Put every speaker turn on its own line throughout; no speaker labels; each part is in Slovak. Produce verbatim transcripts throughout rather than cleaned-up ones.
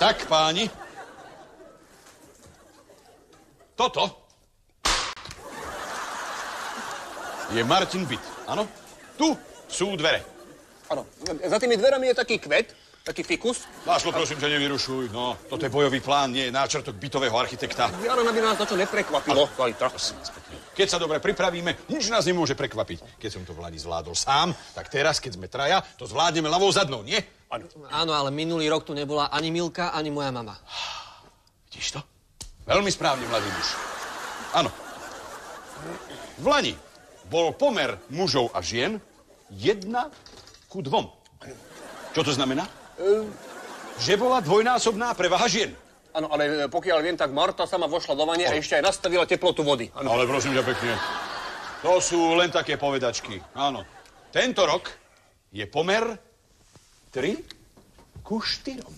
Tak, páni. Toto je Martin byt, áno? Tu sú dvere.
Áno, za tými dverami je taký kvet, taký fikus.
Lášlo, prosím ťa, nevyrušuj. No, toto je bojový plán, nie je náčrtok bytového architekta.
Ja len aby nás na čo neprekvapilo.
Keď sa dobre pripravíme, nič nás nemôže prekvapiť. Keď som to v Lani zvládol sám, tak teraz, keď sme traja, to zvládneme ľavou zadnou, nie?
Áno. Áno, ale minulý rok tu nebola ani Milka, ani moja mama.
Vidíš to? Veľmi správne, mladý muž. Áno. V Lani bol pomer mužov a žien jedna ku dvom. Čo to znamená? Um... Že bola dvojnásobná prevaha žien.
Áno, ale pokiaľ viem, tak Marta sama vošla do vane a ešte aj nastavila teplotu vody.
Ano. Ale prosím ťa pekne, to sú len také povedačky. Áno. Tento rok je pomer tri ku štyrom.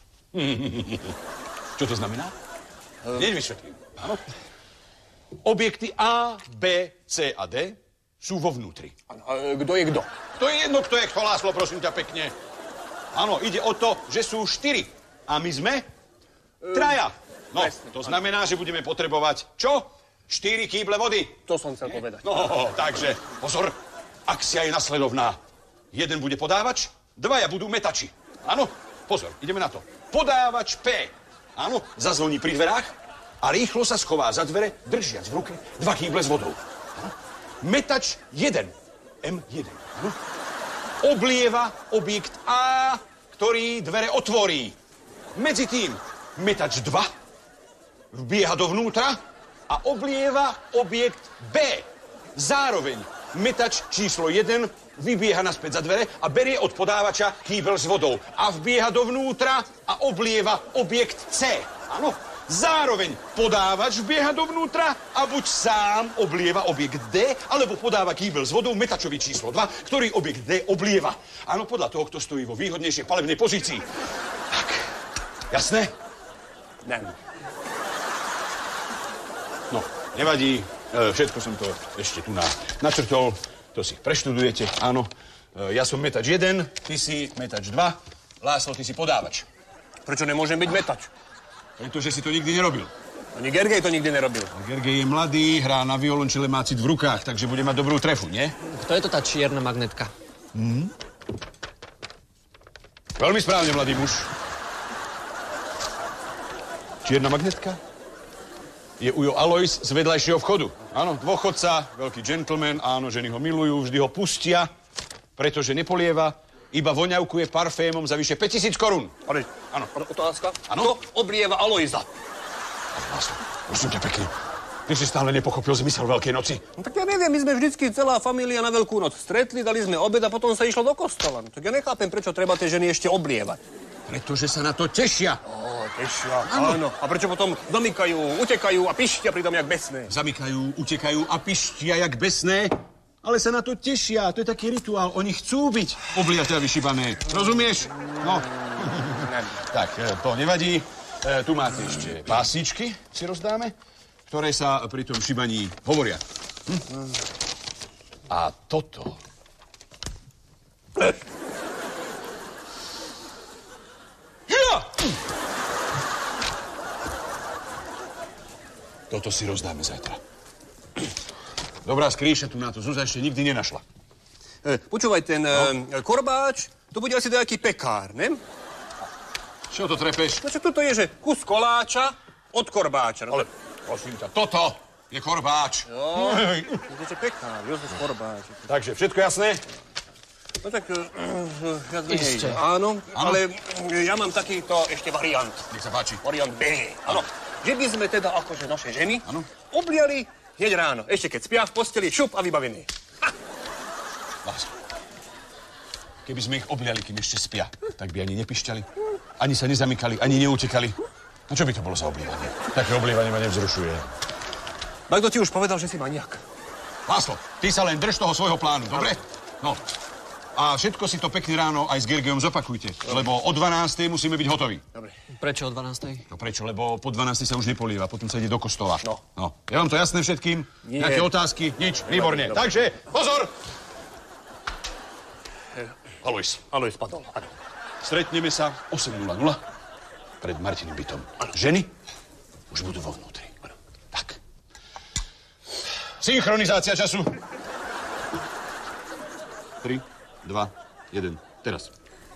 Čo to znamená? Um... Hneď vysvetlím. Áno. Objekty A, B, C a D sú vo vnútri.
Áno, a kto je kto?
To je jedno, kto je kto, Láslo, prosím ťa pekne. Áno, ide o to, že sú štyri. A my sme traja. No, to znamená, že budeme potrebovať čo? Štyri kýble vody.
To som chcel povedať.
No, takže, pozor, akcia je nasledovná. Jeden bude podávač, dvaja budú metači. Áno, pozor, ideme na to. Podávač P, áno, zazvoní pri dverách a rýchlo sa schová za dvere, držiac v ruke dva kýble s vodou. Áno. Metač jeden, M jeden, áno, oblieva objekt A, ktorý dvere otvorí. Medzi tým metač dva vbieha dovnútra a oblieva objekt B. Zároveň metač číslo jeden vybieha naspäť za dvere a berie od podávača kýbel s vodou a vbieha dovnútra a oblieva objekt C. Áno. Zároveň podávač vbieha dovnútra a buď sám oblieva objekt D, alebo podáva kýbel s vodou metačovi číslo dva, ktorý objekt D oblieva. Áno, podľa toho, kto stojí vo výhodnejšej palebnej pozícii. Tak, jasné?
Ne.
No, nevadí, e, všetko som to ešte tu na, načrtol, to si preštudujete, áno. E, ja som metač jeden, ty si metač dva, Láslo, ty si podávač.
Prečo nemôžem byť metač?
Pretože si to nikdy nerobil.
Ani Gergej to nikdy nerobil.
A Gergej je mladý, hrá na violončele, má cit v rukách, takže bude mať dobrú trefu, nie?
Kto je to tá čierna magnetka?
Hmm? Veľmi správne, mladý muž. Čierna magnetka je Ujo Alojs z vedľajšieho vchodu. Áno, dôchodca, veľký gentleman, áno, ženy ho milujú, vždy ho pustia, pretože nepolieva, iba voňavkuje parfémom za vyše päťtisíc korún.
Ale,
áno.
Otázka?
Áno?
Kto oblieva Alojza?
Láslo, prosím ťa pekne. Ty si stále nepochopil zmysel Veľkej noci.
No, tak ja neviem, my sme vždycky celá familia na Veľkú noc stretli, dali sme obed a potom sa išlo do kostola. No, tak ja nechápem, prečo treba tie ženy ešte oblievať.
Pretože sa na to tešia.
Ó, tešia, áno. áno. A prečo potom domykajú, utekajú a pištia pritom jak besné?
Zamykajú, utekajú a pištia jak besné, ale sa na to tešia. To je taký rituál. Oni chcú byť obliaté a vyšibané. Rozumieš? No. Tak, to nevadí. E, tu máte ešte pásničky, si rozdáme, ktoré sa pri tom šibaní hovoria. Hm? A toto... Ja! Toto si rozdáme zajtra. Dobrá skrýša tu na to. Zuzá ešte nikdy nenašla.
E, počúvaj, ten no. e, korbáč, to bude asi nejaký pekár, ne?
Čo to trepeš?
No čo toto je, že kus koláča od korbáča.
Ale, prosím ťa, toto je korbáč.
Jo, to je pekár, Jozef Korbáč.
Takže, všetko jasné?
No tak, uh, viac menej, áno, áno, ale ja mám takýto ešte variant.
Nech sa páči.
Variant B, áno. Že by sme teda akože naše ženy
áno.
obliali hneď ráno. Ešte keď spia v posteli, šup a vybavený.
Láslo, keby sme ich obliali, kým ešte spia, tak by ani nepišťali, ani sa nezamykali, ani neutekali. No čo by to bolo za oblievanie? Také oblievanie ma nevzrušuje.
Tak to ti už povedal, že si maniak.
Láslo, ty sa len drž toho svojho plánu, dobre? No. A všetko si to pekne ráno aj s Gergejom zopakujte, dobre. Lebo o dvanástej musíme byť hotoví.
Dobre.
Prečo o dvanástej?
No prečo? Lebo po dvanástej sa už nepolieva, potom sa ide do kostola.
No.
No. Je vám to jasné všetkým?
Nie.
Nejaké otázky? Nič? Výborne. Dobre. Takže, pozor! Alojs.
Alojs padol, áno.
Stretneme sa osem nula nula pred Martiným bytom. Ženy už budú vo vnútri. Tak. Synchronizácia času. tri, dva, jeden. Teraz.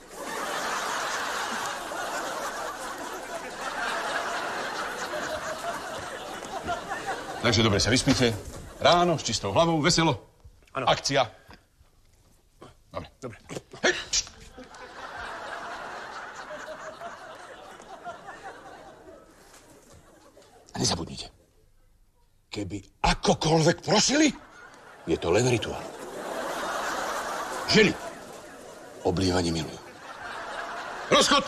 Takže dobre sa vyspíte. Ráno s čistou hlavou, veselo.
Áno.
Akcia. Dobre.
Dobre.
Hej, št. A nezabudnite. Keby akokoľvek prosili, je to len rituál. Ženy oblievanie milujú. Rozchod!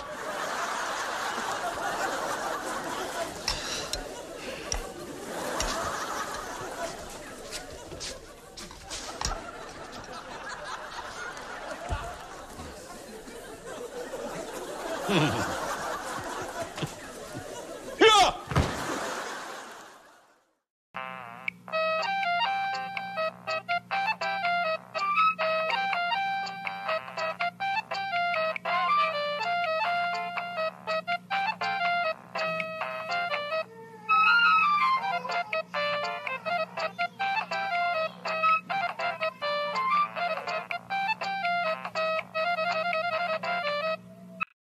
Hmm.